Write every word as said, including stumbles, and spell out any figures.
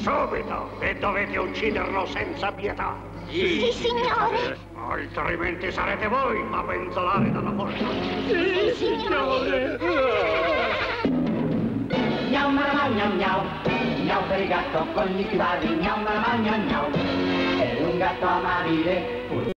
Subito! E dovete ucciderlo senza pietà. Sì, signore. Altrimenti sarete voi a penzolare dalla porta. Sì, signore. Miau miau miau miau, miau per il gatto con gli stivali, miau miau miau miau, è un gatto amabile.